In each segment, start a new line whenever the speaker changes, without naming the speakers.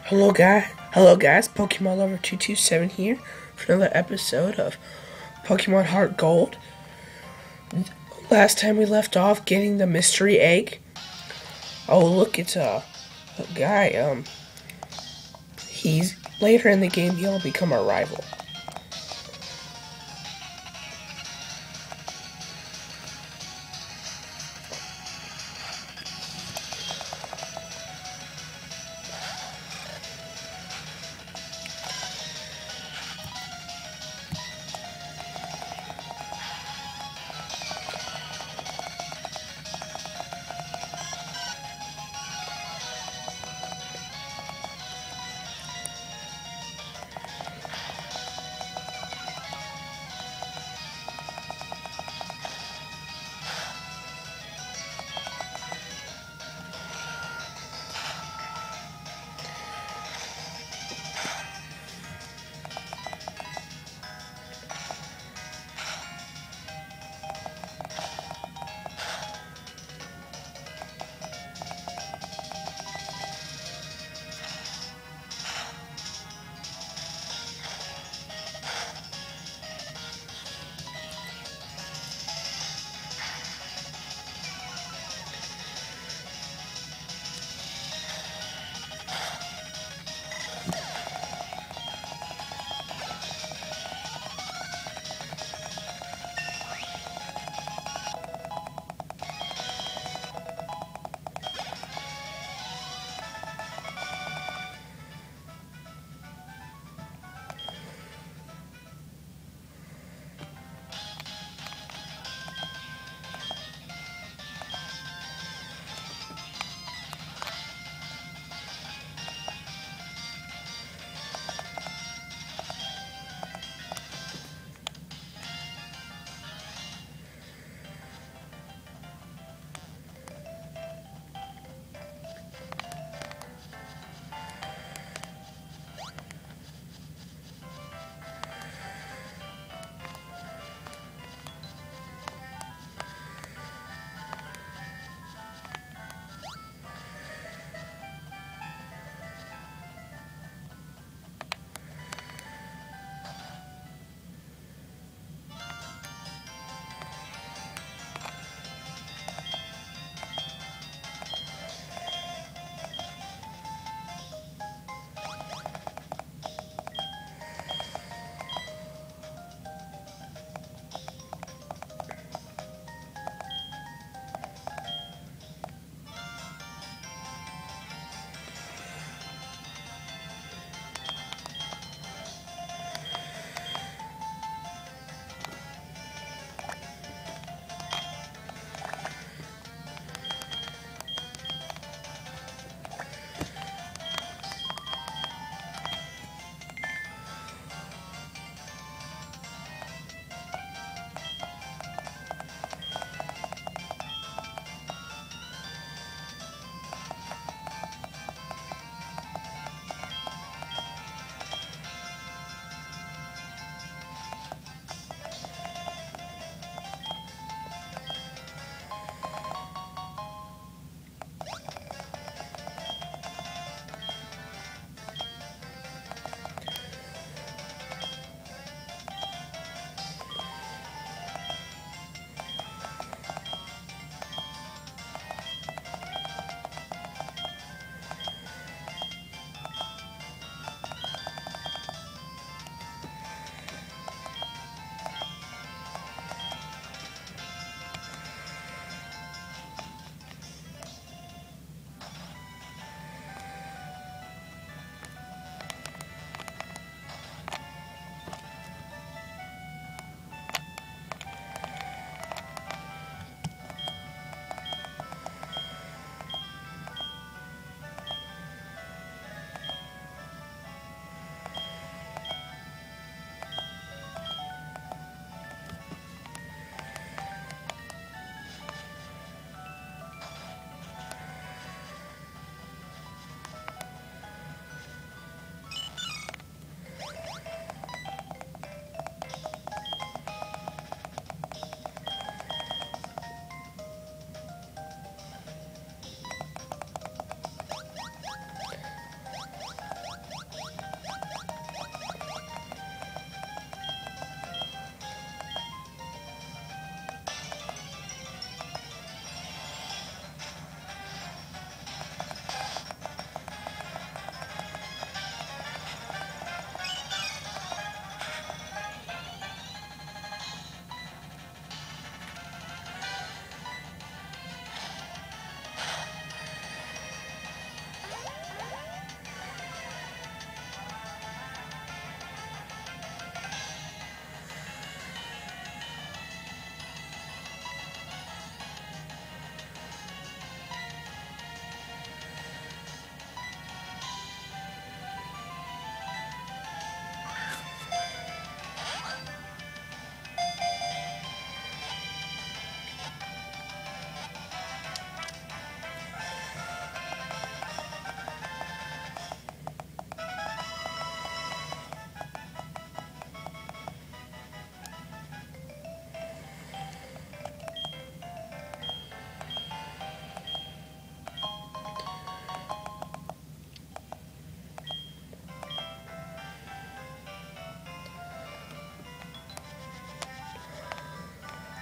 Hello guys, Pokemon Lover 227 here for another episode of Pokemon Heart Gold. Last time we left off getting the mystery egg. Oh look, it's a guy, he's later in the game he'll become our rival.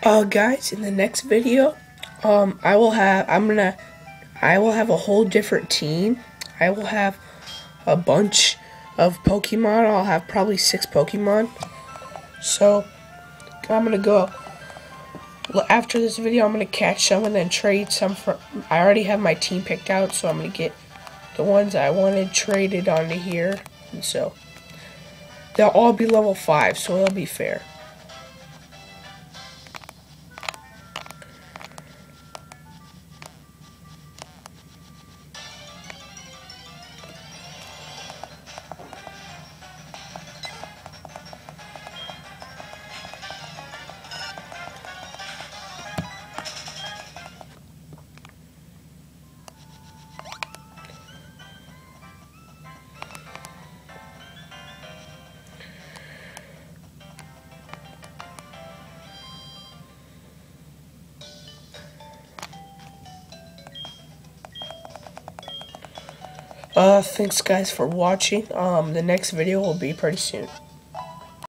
Guys, in the next video, I will have a whole different team. I will have a bunch of Pokemon. I'll have probably 6 Pokemon. So I'm gonna go after this video. I'm gonna catch some and then trade some for. I already have my team picked out, so I'm gonna get the ones I wanted traded onto here, and so they'll all be level 5, so it'll be fair. Thanks guys for watching. The next video will be pretty soon.